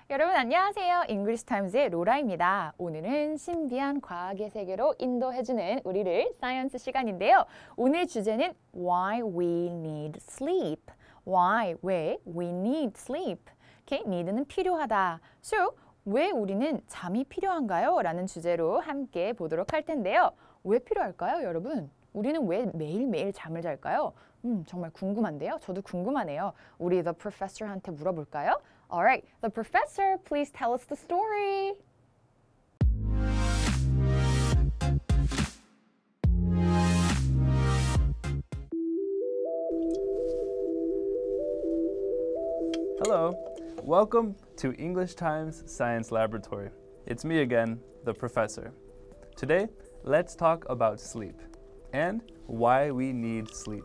여러분 안녕하세요. 잉글리시 타임즈의 로라입니다. 오늘은 신비한 과학의 세계로 인도해주는 우리를 사이언스 시간인데요. 오늘 주제는 Why we need sleep. Why, 왜, we need sleep. Okay, need는 필요하다. So, 왜 우리는 잠이 필요한가요? 라는 주제로 함께 보도록 할 텐데요. 왜 필요할까요, 여러분? 우리는 왜 매일매일 잠을 잘까요? 정말 궁금한데요. 저도 궁금하네요. 우리 The Professor한테 물어볼까요? Alright, the professor, please tell us the story. Hello, welcome to English Times Science Laboratory. It's me again, the professor. Today, let's talk about sleep and why we need sleep.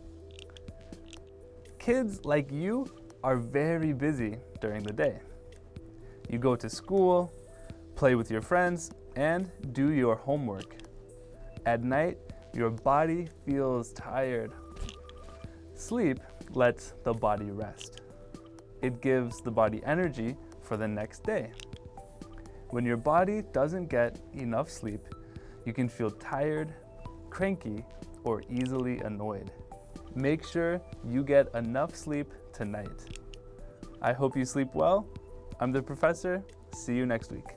Kids like you are very busy during the day. You go to school, play with your friends, and do your homework. At night, your body feels tired. Sleep lets the body rest. It gives the body energy for the next day. When your body doesn't get enough sleep, you can feel tired, cranky, or easily annoyed. Make sure you get enough sleep tonight. I hope you sleep well. I'm the professor. See you next week.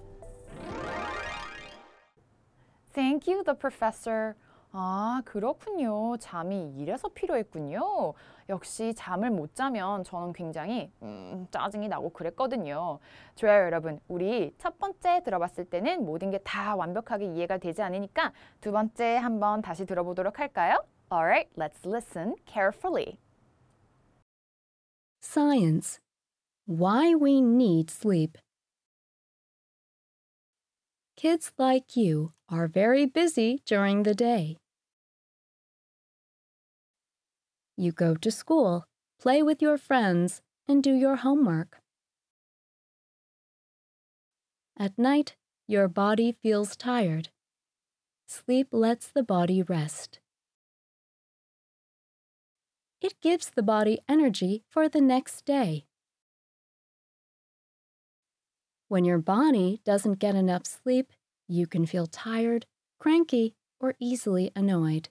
Thank you, the professor. 아, 그렇군요. 잠이 이래서 필요했군요. 역시 잠을 못 자면 저는 굉장히 짜증이 나고 그랬거든요. 좋아요, 여러분. 우리 첫 번째 들어봤을 때는 모든 게 다 완벽하게 이해가 되지 않으니까 두 번째 한번 다시 들어보도록 할까요? Alright, let's listen carefully. Science. Why we need sleep. Kids like you are very busy during the day. You go to school, play with your friends, and do your homework. At night, your body feels tired. Sleep lets the body rest. It gives the body energy for the next day. When your body doesn't get enough sleep, you can feel tired, cranky, or easily annoyed.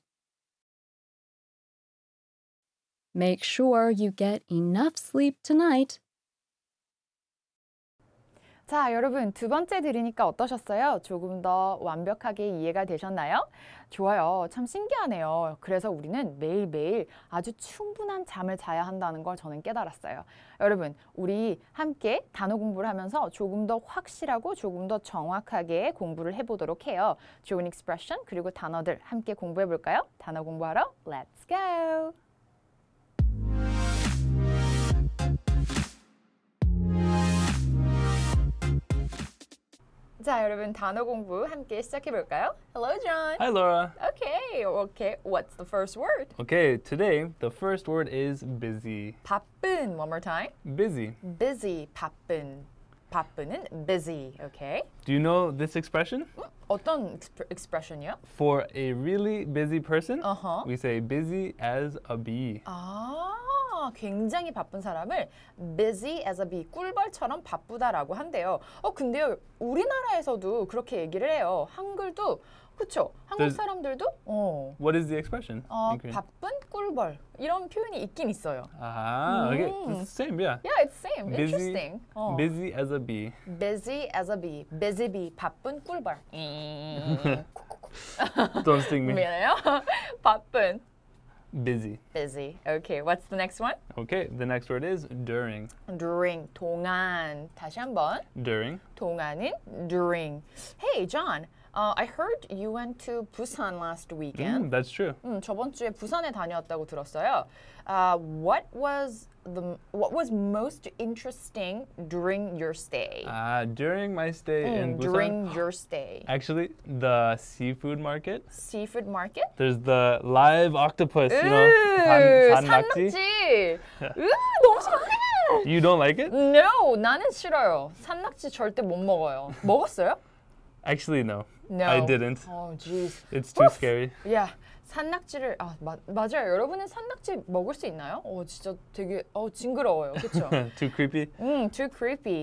Make sure you get enough sleep tonight. 자, 여러분 두 번째 들으니까 어떠셨어요? 조금 더 완벽하게 이해가 되셨나요? 좋아요. 참 신기하네요. 그래서 우리는 매일매일 아주 충분한 잠을 자야 한다는 걸 저는 깨달았어요. 여러분, 우리 함께 단어 공부를 하면서 조금 더 확실하고 조금 더 정확하게 공부를 해보도록 해요. 좋은 expression 그리고 단어들 함께 공부해 볼까요? 단어 공부하러 Let's go! 자, 여러분 단어 공부 함께 시작해 볼까요? Hello, John. Hi, Laura. Okay. What's the first word? Okay, today the first word is busy. 바쁜. One more time. Busy. Busy. 바쁜. 바쁜은 busy. Okay. Do you know this expression? 어떤 expression이요? For a really busy person, Uh-huh. we say busy as a bee. 아, 굉장히 바쁜 사람을 busy as a bee, 꿀벌처럼 바쁘다라고 한대요. 근데요, 우리나라에서도 그렇게 얘기를 해요. 한글도, 그쵸? 한국 사람들도, What is the expression? in Korean? 바쁜 꿀벌, 이런 표현이 있긴 있어요. Okay, it's the same, yeah. Yeah, it's same. Busy, Interesting. busy as a bee. Busy as a bee, busy bee, 바쁜 꿀벌. Don't sting me. 미안해요. 바쁜. Busy. Busy. Okay, what's the next one? Okay, the next word is during. During, 동안. 다시 한번. During. 동안은 during. Hey, John, I heard you went to Busan last weekend. That's true. 저번 주에 부산에 다녀왔다고 들었어요. What was most interesting during your stay? During my stay in Busan, During your stay. actually, the seafood market. Seafood market? There's the live octopus, you know, 산낙지. 산낙지. 너무 싫어해. You don't like it? No, 나는 싫어요. 산낙지 절대 못 먹어요. 먹었어요? Actually, no. No. I didn't. Oh, jeez. It's too scary. 야, 산낙지를 맞아요. 여러분은 산낙지 먹을 수 있나요? 진짜 되게 징그러워요. 그렇죠? Too creepy. Too creepy.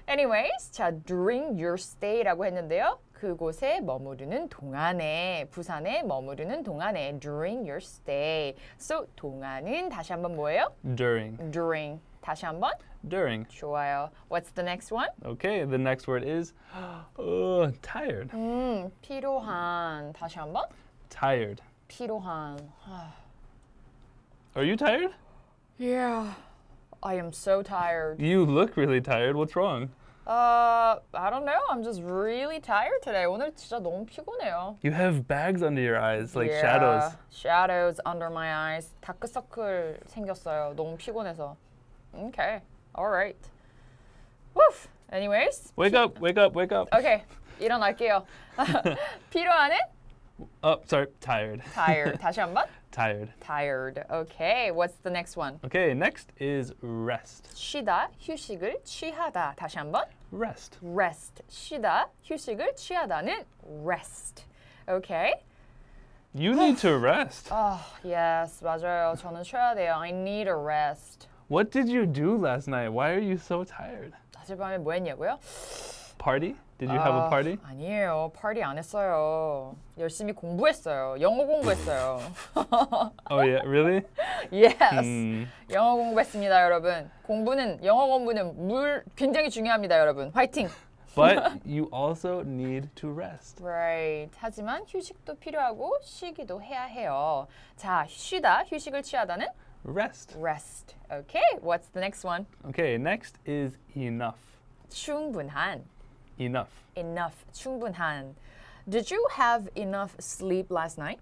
Anyways, 자, during your stay라고 했는데요. 그곳에 머무르는 동안에, 부산에 머무르는 동안에, during your stay. So, 동안은 다시 한번 뭐예요? During. During. 다시 한번? During. 좋아요. What's the next one? Okay, the next word is tired. 피로한. 다시 한번? Tired. 피로한. Are you tired? Yeah. I am so tired. You look really tired. What's wrong? I don't know. I'm just really tired today. 오늘 진짜 너무 피곤해요. You have bags under your eyes, like Yeah, shadows. Shadows under my eyes. 다크서클 생겼어요. 너무 피곤해서. Okay. All right. Woof. Anyways. Wake up, wake up, wake up. Okay. 일어날게요. 피로하는? Oh, sorry, tired. Tired. 다시 한번? Tired. Tired. Okay. What's the next one? Okay, next is rest. 쉬다, 휴식을 취하다. 다시 한번? Rest. Rest. 쉬다, 휴식을 취하다는 rest. Okay. You need to rest. Yes, 맞아요. 저는 쉬어야 돼요. I need a rest. What did you do last night? Why are you so tired? 어젯밤에 뭐 했냐고요? Party? Did you have a party? 아니에요. 파티 안 했어요. 열심히 공부했어요. 영어 공부했어요. Oh yeah, really? Yes. 영어 공부했습니다, 여러분. 영어 공부는 굉장히 중요합니다, 여러분. 화이팅! But you also need to rest. Right. 하지만 휴식도 필요하고 쉬기도 해야 해요. 자, 쉬다, 휴식을 취하다는 Rest. rest. Okay. What's the next one? Okay, next is enough. 충분한. Enough. Enough. 충분한. Did you have enough sleep last night?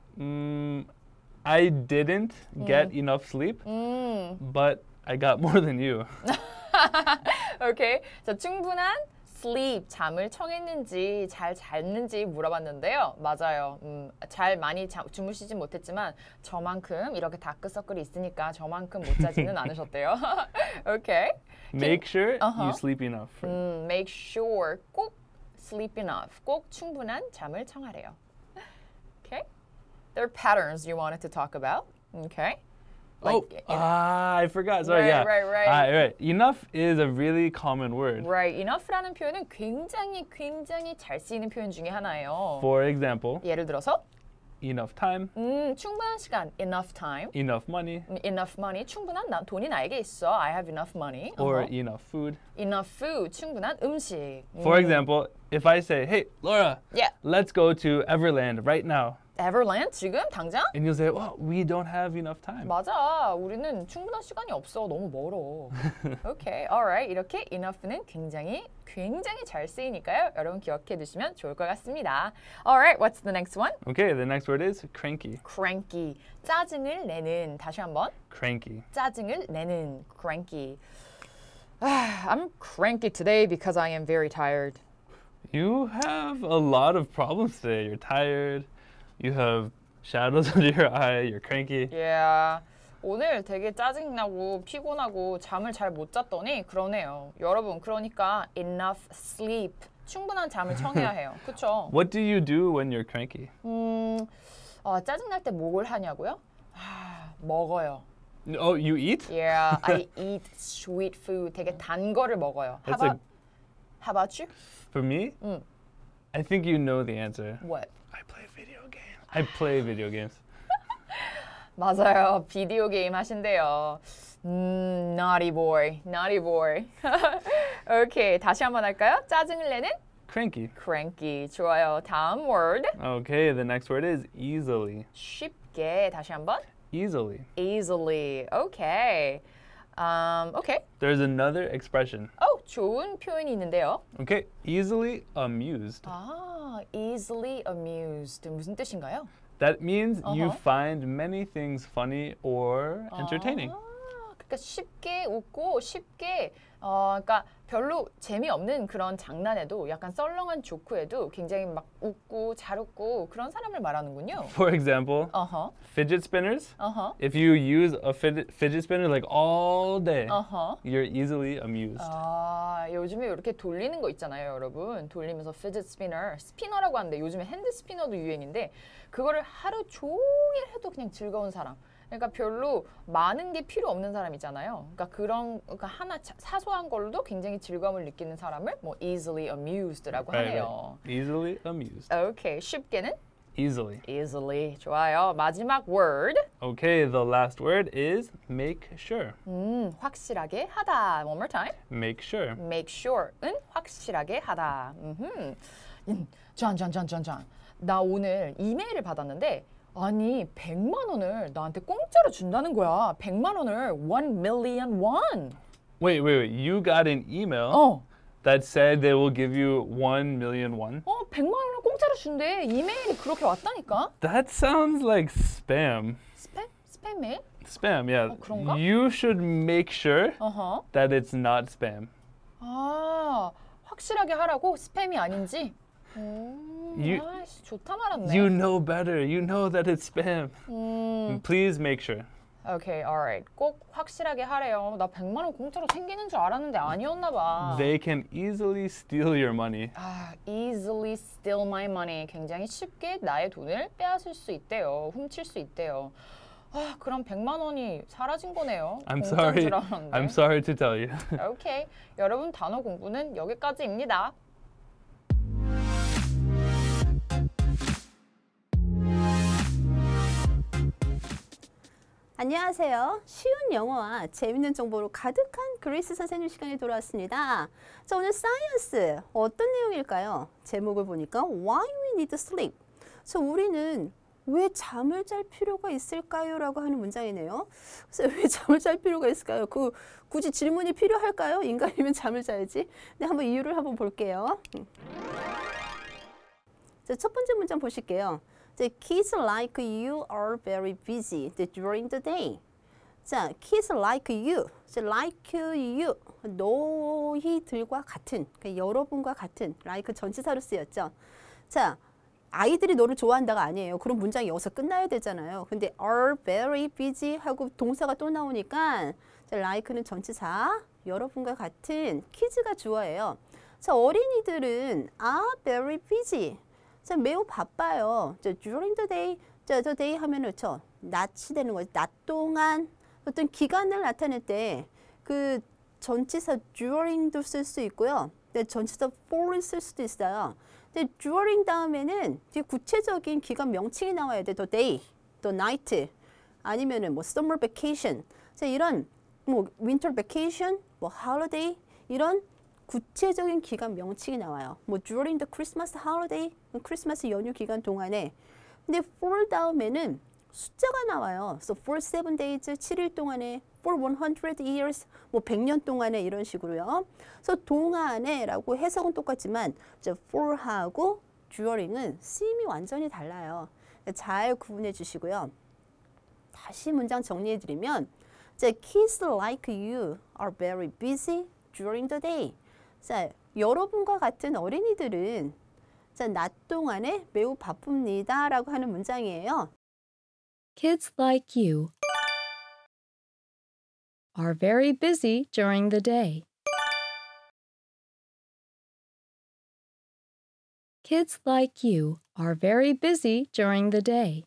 I didn't get enough sleep, but I got more than you. Okay. 자, 충분한 sleep, 잠을 청했는지 잘 잤는지 물어봤는데요. 맞아요. 많이 주무시진 못했지만 저만큼 이렇게 다크서클이 있으니까 저만큼 못 자지는 않으셨대요. Okay. Make sure you sleep enough. Make sure 꼭 sleep enough, 꼭 충분한 잠을 청하래요. Okay. There are patterns you wanted to talk about. Okay. I forgot. Sorry, Right, yeah. right. Right. Enough is a really common word. Right. Enough라는 표현은 굉장히 잘 쓰이는 표현 중에 하나예요. For example, 예를 들어서 enough time, 충분한 시간, enough time, enough money, enough money, 충분한 돈이 나에게 있어. I have enough money. or enough food. enough food, 충분한 음식. For example, if I say, hey, Laura, Yeah. let's go to Everland right now. Everland 지금 당장? And you'll say, well, we don't have enough time. 맞아. 우리는 충분한 시간이 없어. 너무 멀어. Okay, alright. 이렇게 enough는 굉장히 잘 쓰이니까요. 여러분 기억해 두시면 좋을 것 같습니다. Alright, what's the next one? Okay, the next word is cranky. Cranky. 짜증을 내는. 다시 한번. Cranky. 짜증을 내는. Cranky. I'm cranky today because I am very tired. You have a lot of problems today. You're tired. You have shadows under your eye. You're cranky. Yeah. 오늘 되게 짜증나고 피곤하고 잠을 잘 못 잤더니 그러네요. 여러분, 그러니까 enough sleep. 충분한 잠을 청해야 해요. 그쵸? What do you do when you're cranky? 짜증날 때 뭘 하냐고요? 먹어요. Oh, you eat? Yeah, I eat sweet food. 되게 단 거를 먹어요. That's How about you? For me, I think you know the answer. What? I play video games. I play video games. 맞아요. 비디오 게임 하신대요. Naughty boy. Naughty boy. 오케이, 다시 한번 할까요? 짜증을 내는 Cranky. cranky. 좋아요. 다음 word. Okay, the next word is easily. 쉽게. 다시 한번. Easily. Easily. Okay. Okay. There's another expression. 좋은 표현이 있는데요. Okay, easily amused. Easily amused. 무슨 뜻인가요? That means you find many things funny or entertaining. 그러니까 쉽게 웃고 쉽게 그러니까 별로 재미없는 그런 장난에도 약간 썰렁한 조크에도 굉장히 막 웃고 잘 웃고 그런 사람을 말하는군요. For example, fidget spinners. If you use a fidget spinner like all day, you're easily amused. 요즘에 이렇게 돌리는 거 있잖아요, 여러분. 돌리면서 fidget spinner, 스피너라고 하는데 요즘에 핸드 스피너도 유행인데 그거를 하루 종일 해도 그냥 즐거운 사람. 그러니까 별로 많은 게 필요 없는 사람이잖아요. 그러니까 하나 사소한 걸로도 굉장히 즐거움을 느끼는 사람을 뭐 easily amused라고 하네요. Easily amused. 오케이, 쉽게는 Easily. easily. 좋아요. 마지막 word. Okay, the last word is make sure. 확실하게 하다. One more time. Make sure. Make sure은 확실하게 하다. 짠. 나 오늘 이메일을 받았는데 아니 100만 원을 나한테 공짜로 준다는 거야. 100만 원을 1 million won. Wait. You got an email that said they will give you 1 million won? 100만 원을 공짜로 준대. 이메일이 그렇게 왔다니까. That sounds like spam. 스팸 메일? Spam, yeah. 그런가? You should make sure that it's not spam. 아, 확실하게 하라고 스팸이 아닌지. 아이씨, 좋다 말았네. You know better. You know that it's spam. Please make sure. 오케이, alright. 꼭 확실하게 하래요. 나 100만 원 공짜로 생기는 줄 알았는데 아니었나 봐. They can easily steal your money. Easily steal my money. 굉장히 쉽게 나의 돈을 빼앗을 수 있대요. 훔칠 수 있대요. 그럼 100만 원이 사라진 거네요. I'm 공짜인 sorry. 줄 알았는데. I'm sorry to tell you. 오케이. 여러분 단어 공부는 여기까지입니다. 안녕하세요. 쉬운 영어와 재밌는 정보로 가득한 그레이스 선생님 시간이 돌아왔습니다. 자, 오늘 사이언스 어떤 내용일까요? 제목을 보니까 Why we need sleep. 그래서 우리는 왜 잠을 잘 필요가 있을까요? 라고 하는 문장이네요. 그래서 왜 잠을 잘 필요가 있을까요? 굳이 질문이 필요할까요? 인간이면 잠을 자야지. 네, 한번 이유를 한번 볼게요. 자, 첫 번째 문장 보실게요. The kids like you are very busy during the day. 자, kids like you. like you. 너희들과 같은, 그러니까 여러분과 같은. like 전치사로 쓰였죠. 자, 아이들이 너를 좋아한다가 아니에요. 그런 문장이 여기서 끝나야 되잖아요. 근데 are very busy 하고 동사가 또 나오니까 자, like는 전치사, 여러분과 같은 kids가 주어예요. 자, 어린이들은 are very busy. 자, 매우 바빠요. 자, during the day, 자, the day 하면은 그렇죠. 낮이 되는 거죠. 낮 동안 어떤 기간을 나타낼 때 그 전치사 during도 쓸 수 있고요. 네, 전치사 for를 쓸 수도 있어요. 근데 during 다음에는 되게 구체적인 기간 명칭이 나와야 돼. the day, the night, 아니면은 뭐 summer vacation. 자, 이런 뭐 winter vacation, 뭐 holiday 이런 구체적인 기간 명칭이 나와요. 뭐 during the Christmas holiday, 크리스마스 연휴 기간 동안에. 근데 for 다음에는 숫자가 나와요. So for 7 days, 7일 동안에, for 100 years, 뭐 100년 동안에 이런 식으로요. 그래서 동안에라고 해석은 똑같지만 for하고 during은 쓰임이 완전히 달라요. 잘 구분해 주시고요. 다시 문장 정리해 드리면 kids like you are very busy during the day. 자, 여러분과 같은 어린이들은 자, 낮 동안에 매우 바쁩니다 라고 하는 문장이에요. Kids like you are very busy during the day. Kids like you are very busy during the day.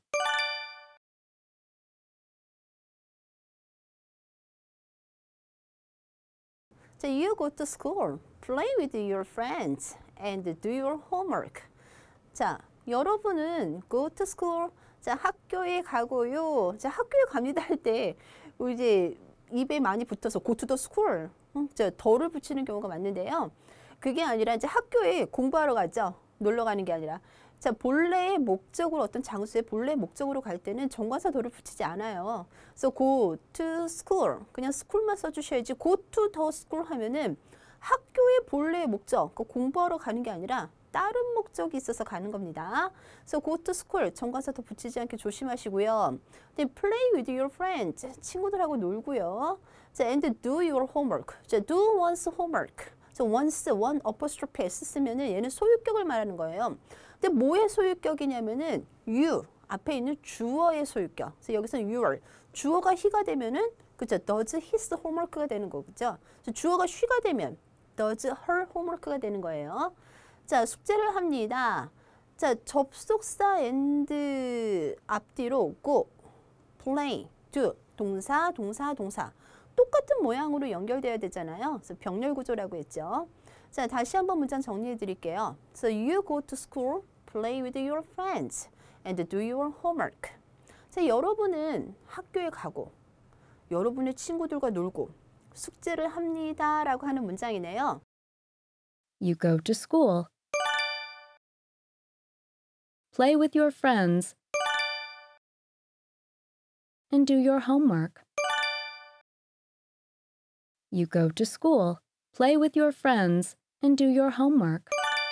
자, you go to school, play with your friends, and do your homework. 자, 여러분은 go to school, 자, 학교에 가고요. 자, 학교에 갑니다 할 때 이제 입에 많이 붙어서 go to the school, 자, 더를 붙이는 경우가 많은데요. 그게 아니라 이제 학교에 공부하러 가죠. 놀러 가는 게 아니라. 자, 본래의 목적으로 어떤 장소에 본래의 목적으로 갈 때는 정관사 더를 붙이지 않아요. 그래서 go to school, 그냥 school만 써주셔야지 go to the school 하면은 학교의 본래의 목적, 공부하러 가는 게 아니라 다른 목적이 있어서 가는 겁니다. 그래서 go to school, 정관사 더 붙이지 않게 조심하시고요. then play with your friends, 친구들하고 놀고요. 자, and do your homework. 자, do one's homework. 자, once, one apostrophe s 쓰면은 얘는 소유격을 말하는 거예요. 근데 뭐의 소유격이냐면은 you, 앞에 있는 주어의 소유격. 그래서 여기서 your, 주어가 he가 되면은 그죠? does his homework가 되는 거죠. 주어가 she가 되면 does her homework가 되는 거예요. 자, 숙제를 합니다. 자, 접속사 and 앞뒤로 go, play, do 동사, 동사, 동사 똑같은 모양으로 연결되어야 되잖아요. 그래서 병렬 구조라고 했죠. 자, 다시 한번 문장 정리해 드릴게요. So you go to school, play with your friends, and do your homework. 자, 여러분은 학교에 가고 여러분의 친구들과 놀고 숙제를 합니다 라고 하는 문장이네요. You go to school. Play with your friends. And do your homework. You go to school, play with your friends, and do your homework.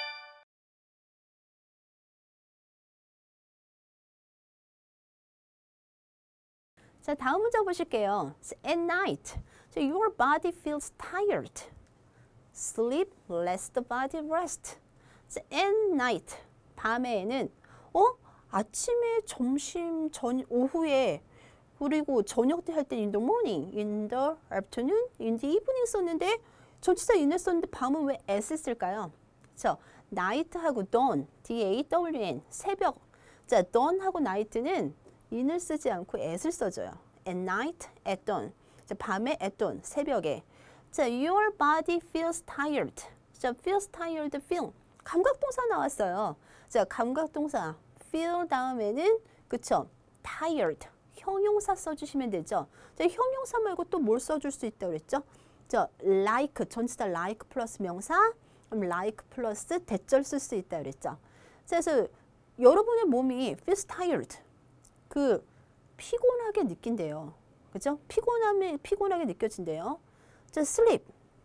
자, 다음 문장 보실게요. At night, so your body feels tired. Sleep lets the body rest. So at night, 밤에는 아침에, 점심, 오후에 그리고 저녁 때 할 때 in the morning, in the afternoon, in the evening 썼는데 전치사 in을 썼는데 밤은 왜 s를 쓸까요? 그렇죠? night하고 dawn, D-A-W-N, 새벽. 자, dawn하고 night는 in을 쓰지 않고 s를 써줘요. At night, at dawn. 자, 밤에 at dawn, 새벽에. 자, your body feels tired. 자, feels tired, feel. 감각동사 나왔어요. 자, 감각동사 feel 다음에는 그쵸? tired. 형용사 써주시면 되죠. 자, 형용사 말고 또 뭘 써줄 수 있다고 그랬죠? 자, like, 전치사 like 플러스 명사, 그럼 like 플러스 대절 쓸 수 있다고 그랬죠. 그래서 여러분의 몸이 feels tired. 피곤하게 느낀대요. 그죠? 피곤하게 느껴진대요. 자, sleep.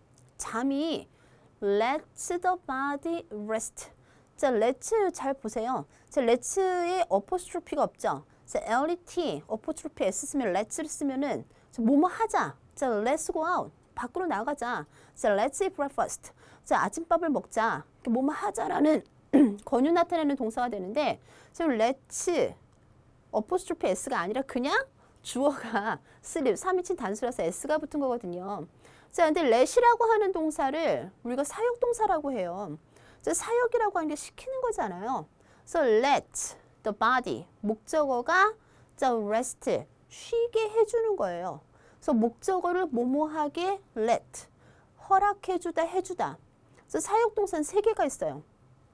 잠이 lets the body rest. 자, let's 잘 보세요. 자, let's에 어포스트로피가 없죠. 자, let, 어포스트로피 s 쓰면 let's를 쓰면은 뭐뭐 하자. 자, let's go out. 밖으로 나가자. 자, let's eat breakfast. 자, 아침밥을 먹자. 뭐뭐 하자라는 권유 나타내는 동사가 되는데 지금 let's 어포스트로피 s가 아니라 그냥 주어가 sleep, 3인칭 단수라서 s가 붙은 거거든요. 자, 근데 let이라고 하는 동사를 우리가 사역동사라고 해요. 자, 사역이라고 하는 게 시키는 거잖아요. So let the body, 목적어가 자, rest, 쉬게 해주는 거예요. 그래서 목적어를 뭐뭐하게 let, 허락해주다, 해주다. 그래서 사역동사는 3개가 있어요.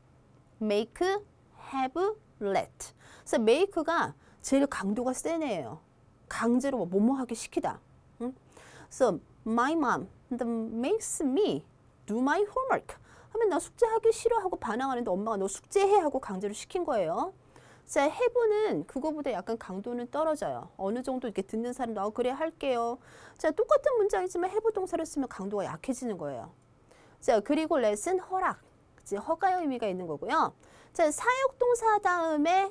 make, have, let. 그래서 make가 제일 강도가 센 애예요. 강제로 뭐뭐하게 시키다. 응? So my mom makes me do my homework. 하면 나 숙제하기 싫어하고 반항하는데 엄마가 너 숙제해 하고 강제로 시킨 거예요. 자, have는 그거보다 약간 강도는 떨어져요. 어느 정도 이렇게 듣는 사람도 그래 할게요. 자, 똑같은 문장이지만 have 동사를 쓰면 강도가 약해지는 거예요. 자, 그리고 let은 허락, 허가의 의미가 있는 거고요. 자, 사역동사 다음에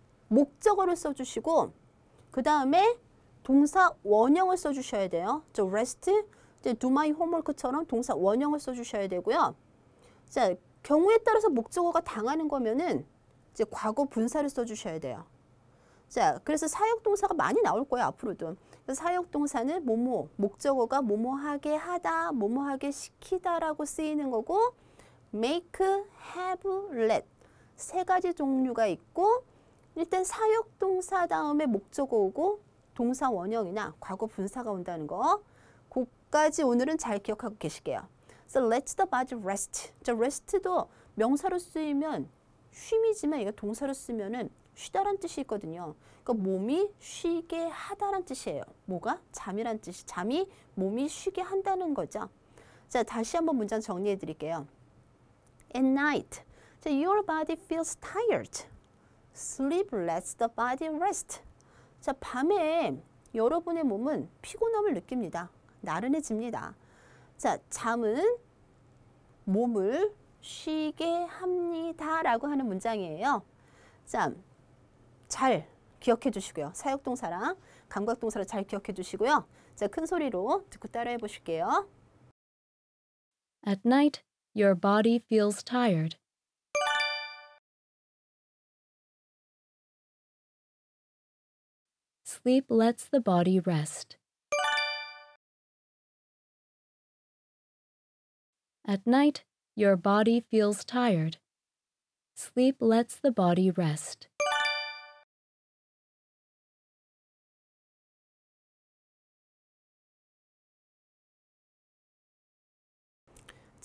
목적어를 써주시고 그 다음에 동사 원형을 써주셔야 돼요. 저 rest, do my homework처럼 동사 원형을 써주셔야 되고요. 자, 경우에 따라서 목적어가 당하는 거면은 이제 과거 분사를 써주셔야 돼요. 자, 그래서 사역동사가 많이 나올 거예요, 앞으로도. 그래서 사역동사는 뭐뭐, 목적어가 뭐뭐하게 하다, 뭐뭐하게 시키다라고 쓰이는 거고, make, have, let 3가지 종류가 있고, 일단 사역동사 다음에 목적어 오고, 동사 원형이나 과거 분사가 온다는 거, 그까지 오늘은 잘 기억하고 계실게요. So let the body rest. 자, rest도 명사로 쓰이면 쉼이지만 이거 동사로 쓰면은 쉬다란 뜻이 있거든요. 그러니까 몸이 쉬게 하다란 뜻이에요. 뭐가? 잠이란 뜻이. 잠이 몸이 쉬게 한다는 거죠. 자, 다시 한번 문장 정리해 드릴게요. At night, so your body feels tired. Sleep lets the body rest. 자, 밤에 여러분의 몸은 피곤함을 느낍니다. 나른해집니다. 자, 잠은 몸을 쉬게 합니다 라고 하는 문장이에요. 자, 잘 기억해 주시고요. 사역동사랑 감각동사를 잘 기억해 주시고요. 자, 큰 소리로 듣고 따라해 보실게요. At night, your body feels tired. Sleep lets the body rest. At night, your body feels tired. Sleep lets the body rest.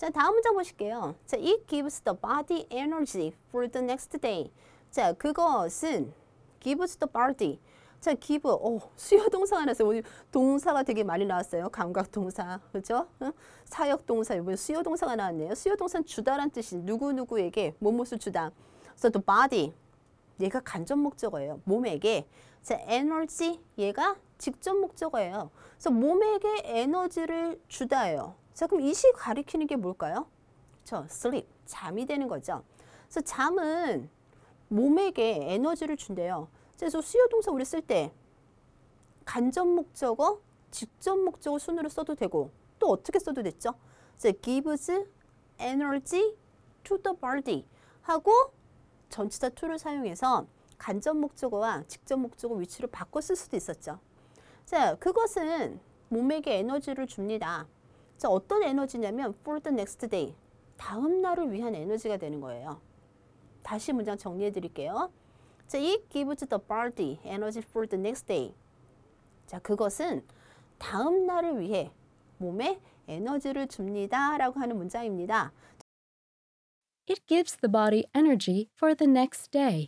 자, 다음 문장 보실게요. 자, it gives the body energy for the next day. 자, 그것은 gives the body. 자, give, 수요 동사가 나왔어요. 오늘 동사가 되게 많이 나왔어요. 감각 동사, 그죠? 사역 동사, 이번에 수요 동사가 나왔네요. 수요 동사는 주다란 뜻이 누구누구에게 무엇을 주다. 그래서 the body, 얘가 간접 목적어예요. 몸에게. 자, energy, 얘가 직접 목적어예요. 그래서 몸에게 에너지를 주다예요. 자, 그럼 이 시 가리키는 게 뭘까요? 저 sleep, 잠이 되는 거죠. 그래서 잠은 몸에게 에너지를 준대요. 그래서 수요 동사 우리 쓸 때 간접 목적어, 직접 목적어 순으로 써도 되고 또 어떻게 써도 됐죠? 그래서 gives energy to the body 하고 전치사 to를 사용해서 간접 목적어와 직접 목적어 위치를 바꿔 쓸 수도 있었죠. 자, 그것은 몸에게 에너지를 줍니다. 자, 어떤 에너지냐면 for the next day, 다음 날을 위한 에너지가 되는 거예요. 다시 문장 정리해 드릴게요. 자, it gives the body energy for the next day. 자, 그것은 다음 날을 위해 몸에 에너지를 줍니다 라고 하는 문장입니다. It gives the body energy for the next day.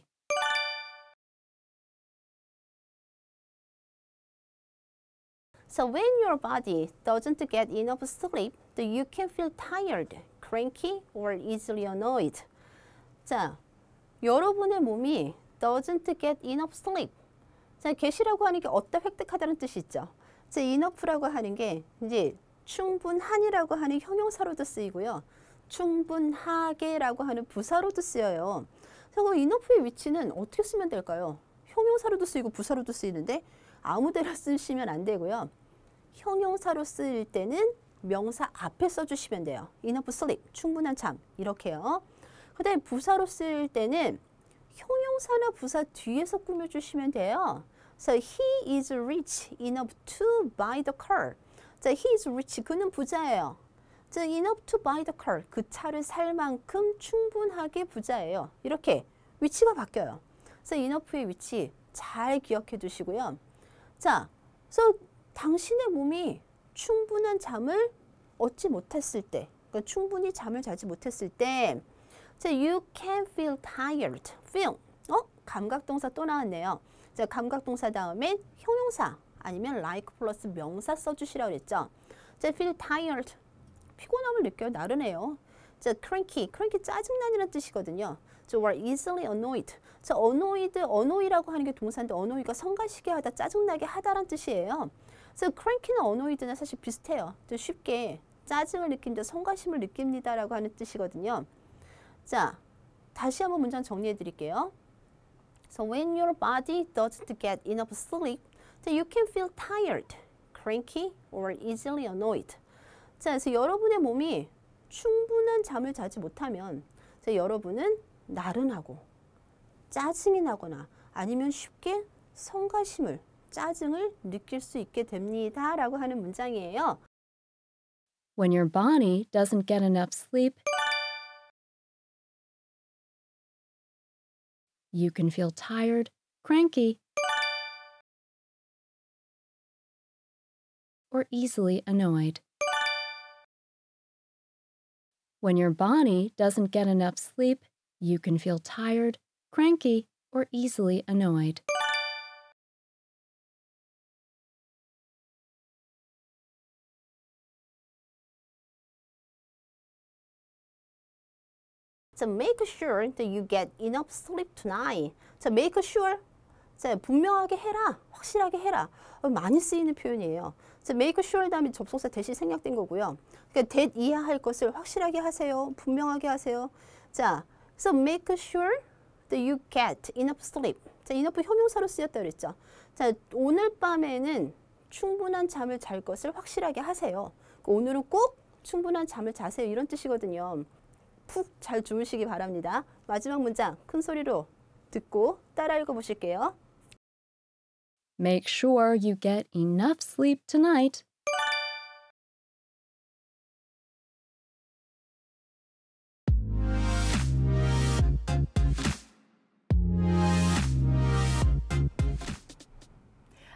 So when your body doesn't get enough sleep, you can feel tired, cranky, or easily annoyed. 자, 여러분의 몸이 doesn't get enough sleep. 자, get이라고 하는 게 얻다, 획득하다는 뜻이 있죠. 자, enough라고 하는 게 이제 충분한이라고 하는 형용사로도 쓰이고요. 충분하게라고 하는 부사로도 쓰여요. 그래서 enough의 위치는 어떻게 쓰면 될까요? 형용사로도 쓰이고 부사로도 쓰이는데 아무 데나 쓰시면 안 되고요. 형용사로 쓰일 때는 명사 앞에 써주시면 돼요. enough sleep, 충분한 잠, 이렇게요. 그 다음에 부사로 쓰일 때는 형용사나 부사 뒤에서 꾸며주시면 돼요. So he is rich enough to buy the car. 자, he is rich, 그는 부자예요. 자, enough to buy the car, 그 차를 살 만큼 충분하게 부자예요. 이렇게 위치가 바뀌어요. 그래서 enough의 위치 잘 기억해 두시고요. 자, 그래서 당신의 몸이 충분한 잠을 얻지 못했을 때, 그러니까 충분히 잠을 자지 못했을 때, 자, you can feel tired. feel, 감각동사 또 나왔네요. 자, 감각동사 다음엔 형용사 아니면 like 플러스 명사 써주시라고 그랬죠. 자, feel tired, 피곤함을 느껴요. 나른해요. 자, cranky, cranky 짜증나는 뜻이거든요. 자, or easily annoyed. 자, annoy라고 하는 게 동사인데 annoy가 성가시게 하다, 짜증나게 하다란 뜻이에요. 그래서 cranky나 annoyed는 사실 비슷해요. 쉽게 짜증을 느낀다, 성가심을 느낍니다라고 하는 뜻이거든요. 자, 다시 한번 문장 정리해 드릴게요. So when your body doesn't get enough sleep, you can feel tired, cranky, or easily annoyed. 자, 그래서 여러분의 몸이 충분한 잠을 자지 못하면 자, 여러분은 나른하고 짜증이 나거나 아니면 쉽게 성가심을, 짜증을 느낄 수 있게 됩니다 라고 하는 문장이에요. When your body doesn't get enough sleep, you can feel tired, cranky, or easily annoyed. When your body doesn't get enough sleep, you can feel tired, cranky, or easily annoyed. So make sure that you get enough sleep tonight. 자, make sure. 자, 분명하게 해라. 확실하게 해라. 많이 쓰이는 표현이에요. 자, make sure 다음에 접속사 대신 생략된 거고요. 그러니까 that 이하할 것을 확실하게 하세요. 분명하게 하세요. 자, so make sure that you get enough sleep. 자, enough 형용사로 쓰였다 그랬죠. 자, 오늘 밤에는 충분한 잠을 잘 것을 확실하게 하세요. 오늘은 꼭 충분한 잠을 자세요. 이런 뜻이거든요. 푹 잘 주무시기 바랍니다. 마지막 문장 큰 소리로 듣고 따라 읽어보실게요. Make sure you get enough sleep tonight.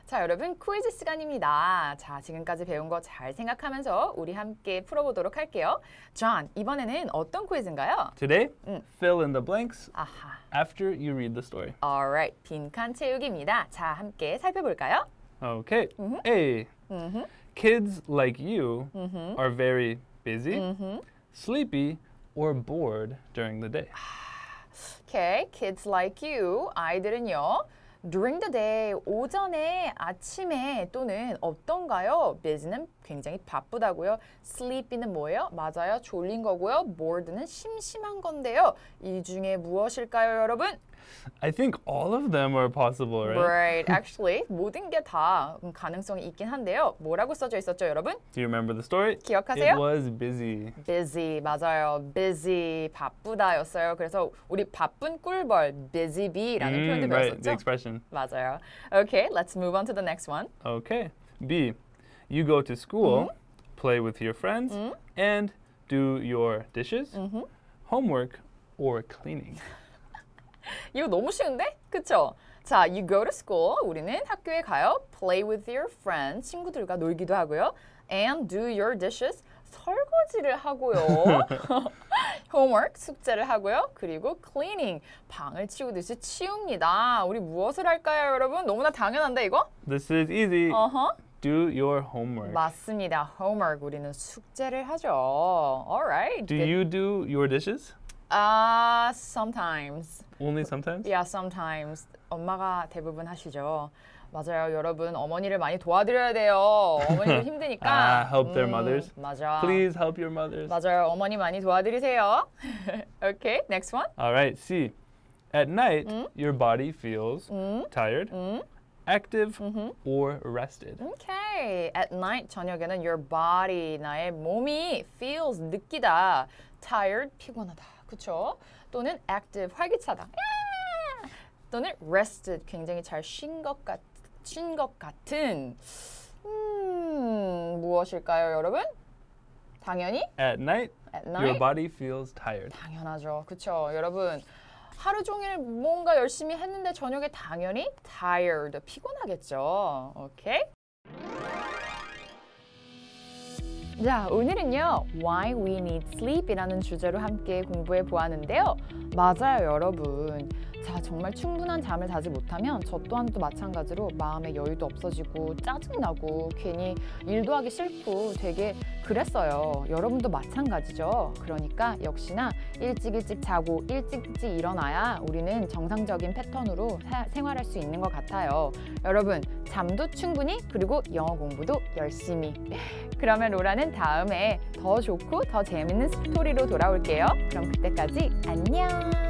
자, 여러분 퀴즈 시간입니다. 자, 지금까지 배운 거 잘 생각하면서 우리 함께 풀어보도록 할게요. John, 이번에는 어떤 퀴즈인가요? Today, fill in the blanks 아하, after you read the story. alright, 빈칸 채우기입니다. 자, 함께 살펴볼까요? Okay. A. Kids like you are very busy, sleepy, or bored during the day. Okay, kids like you, 아이들은요. During the day, 오전에, 아침에 또는 어떤가요? busy는 굉장히 바쁘다고요. sleepy는 뭐예요? 맞아요, 졸린 거고요. bored는 심심한 건데요. 이 중에 무엇일까요, 여러분? I think all of them are possible, right? Right, actually 모든 게 다 가능성이 있긴 한데요. 뭐라고 써져 있었죠, 여러분? Do you remember the story? 기억하세요? It was busy. busy, 맞아요. busy, 바쁘다였어요. 그래서 우리 바쁜 꿀벌, busy bee라는 표현도 Right, the 배웠었죠? expression. 맞아요. Okay, let's move on to the next one. Okay. B. You go to school, play with your friends, and do your dishes, homework, or cleaning. 이거 너무 쉬운데? 그쵸? 자, you go to school. 우리는 학교에 가요. Play with your friends. 친구들과 놀기도 하고요. And do your dishes. 설거지를 하고요. homework. 숙제를 하고요. 그리고 cleaning. 방을 치우듯이 치웁니다. 우리 무엇을 할까요, 여러분? 너무나 당연한데, 이거? This is easy. 어허. Do your homework. 맞습니다. homework. 우리는 숙제를 하죠. Alright. Do you do your dishes? Sometimes. Only sometimes? Yeah, sometimes. 엄마가 대부분 하시죠. 맞아요, 여러분. 어머니를 많이 도와드려야 돼요. 어머니들 힘드니까. Help their mothers. 맞아. Please help your mothers. 맞아요, 어머니 많이 도와드리세요. Okay, next one. All right, C. At night, your body feels tired, active, or rested. Okay. At night, 저녁에는 your body, 나의 몸이 feels, 느끼다. Tired, 피곤하다. 그쵸? 또는 active, 활기차다. 또는 rested, 굉장히 잘 쉰 것 같은. 무엇일까요, 여러분? 당연히 At night, at your night. body feels tired. 당연하죠. 그쵸? 여러분, 하루 종일 뭔가 열심히 했는데 저녁에 당연히 tired, 피곤하겠죠. 오케이? 자, 오늘은요, Why We Need Sleep이라는 주제로 함께 공부해 보았는데요. 맞아요, 여러분. 자, 정말 충분한 잠을 자지 못하면 저 또한도 마찬가지로 마음의 여유도 없어지고 짜증나고 괜히 일도 하기 싫고 되게 그랬어요. 여러분도 마찬가지죠. 그러니까 역시나 일찍 자고 일찍 일어나야 우리는 정상적인 패턴으로 생활할 수 있는 것 같아요. 여러분, 잠도 충분히 그리고 영어 공부도 열심히. 그러면 로라는 다음에 더 좋고 더 재밌는 스토리로 돌아올게요. 그럼 그때까지 안녕!